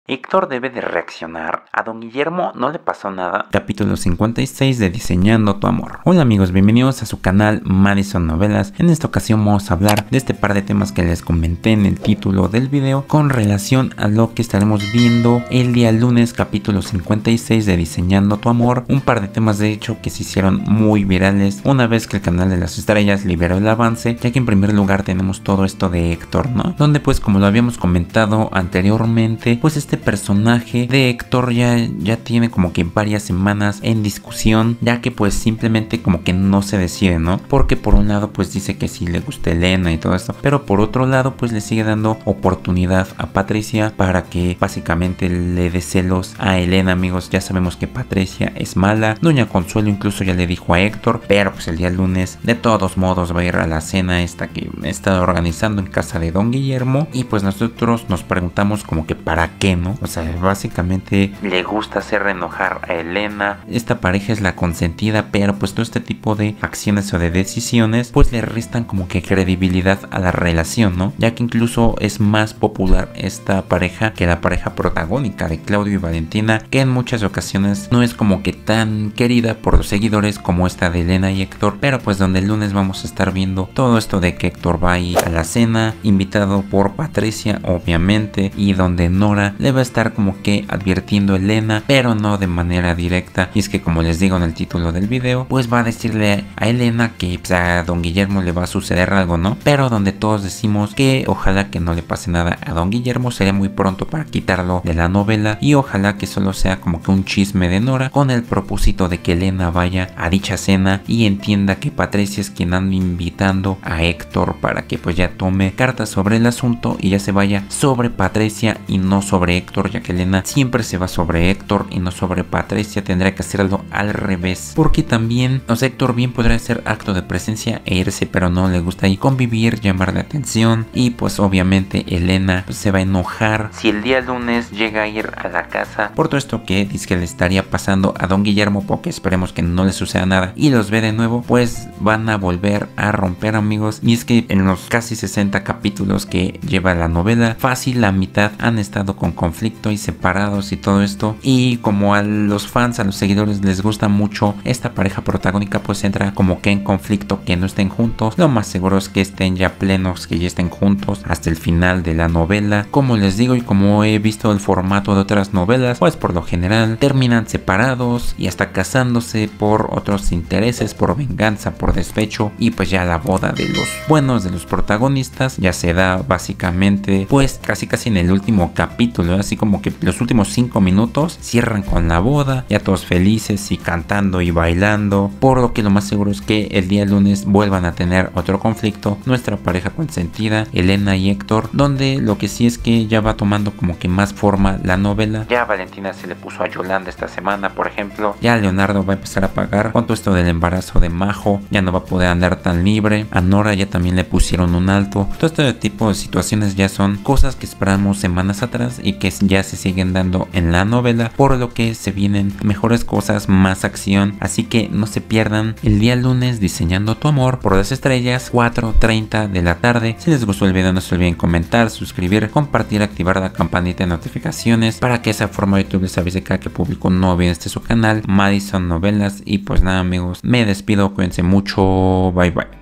Héctor debe de reaccionar. A don Guillermo no le pasó nada. Capítulo 56 de Diseñando tu Amor. Hola amigos, bienvenidos a su canal Madison Novelas. En esta ocasión vamos a hablar de este par de temas que les comenté en el título del video con relación a lo que estaremos viendo el día lunes, capítulo 56 de Diseñando tu Amor. Un par de temas de hecho que se hicieron muy virales una vez que el canal de las estrellas liberó el avance, ya que en primer lugar tenemos todo esto de Héctor, ¿no? Donde pues como lo habíamos comentado anteriormente, pues este personaje de Héctor ya tiene como que varias semanas en discusión, ya que pues simplemente como que no se decide, ¿no? Porque por un lado pues dice que sí le gusta Elena y todo esto, pero por otro lado pues le sigue dando oportunidad a Patricia para que básicamente le dé celos a Elena. Amigos, ya sabemos que Patricia es mala. Doña Consuelo incluso ya le dijo a Héctor, pero pues el día lunes de todos modos va a ir a la cena esta que está organizando en casa de don Guillermo, y pues nosotros nos preguntamos como que para qué, ¿no? O sea, básicamente le gusta hacer enojar a Elena. Esta pareja es la consentida, pero pues todo este tipo de acciones o de decisiones pues le restan como que credibilidad a la relación, ¿no? Ya que incluso es más popular esta pareja que la pareja protagónica de Claudio y Valentina, que en muchas ocasiones no es como que tan querida por los seguidores como esta de Elena y Héctor, pero pues donde el lunes vamos a estar viendo todo esto de que Héctor va a ir a la cena, invitado por Patricia obviamente, y donde Nora le va a estar como que advirtiendo a Elena, pero no de manera directa. Y es que como les digo en el título del video, pues va a decirle a Elena que pues, a don Guillermo le va a suceder algo, ¿no? Pero donde todos decimos que ojalá que no le pase nada a don Guillermo, sería muy pronto para quitarlo de la novela, y ojalá que solo sea como que un chisme de Nora con el propósito de que Elena vaya a dicha cena y entienda que Patricia es quien anda invitando a Héctor para que pues ya tome cartas sobre el asunto y ya se vaya sobre Patricia y no sobre Héctor, ya que Elena siempre se va sobre Héctor y no sobre Patricia. Tendría que hacerlo al revés, porque también, o sea, Héctor bien podrá hacer acto de presencia e irse, pero no le gusta ahí convivir, llamar la atención, y pues obviamente Elena pues, se va a enojar si el día lunes llega a ir a la casa por todo esto que dice que le estaría pasando a don Guillermo, porque esperemos que no le suceda nada, y los ve de nuevo, pues van a volver a romper, amigos. Y es que en los casi 60 capítulos que lleva la novela, fácil la mitad han estado con conflicto y separados y todo esto, y como a los fans, a los seguidores les gusta mucho esta pareja protagónica, pues entra como que en conflicto que no estén juntos. Lo más seguro es que estén ya plenos, que ya estén juntos hasta el final de la novela. Como les digo y como he visto el formato de otras novelas, pues por lo general terminan separados y hasta casándose por otros intereses, por venganza, por despecho, y pues ya la boda de los buenos, de los protagonistas, ya se da básicamente pues casi en el último capítulo, así como que los últimos 5 minutos cierran con la boda, ya todos felices y cantando y bailando, por lo que lo más seguro es que el día lunes vuelvan a tener otro conflicto nuestra pareja consentida, Elena y Héctor, donde lo que sí es que ya va tomando como que más forma la novela. Ya Valentina se le puso a Yolanda esta semana, por ejemplo, ya Leonardo va a empezar a pagar con todo esto del embarazo de Majo, ya no va a poder andar tan libre, a Nora ya también le pusieron un alto. Todo este tipo de situaciones ya son cosas que esperamos semanas atrás y que ya se siguen dando en la novela, por lo que se vienen mejores cosas, más acción, así que no se pierdan el día lunes Diseñando tu Amor por las estrellas, 4:30 de la tarde. Si les gustó el video no se olviden comentar, suscribir, compartir, activar la campanita de notificaciones para que de esa forma YouTube les avise cada que publico un nuevo video en su canal Madison Novelas. Y pues nada amigos, me despido, cuídense mucho, bye bye.